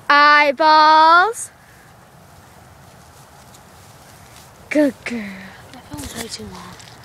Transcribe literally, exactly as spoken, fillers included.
Eyeballs. Good girl. That film's way too long.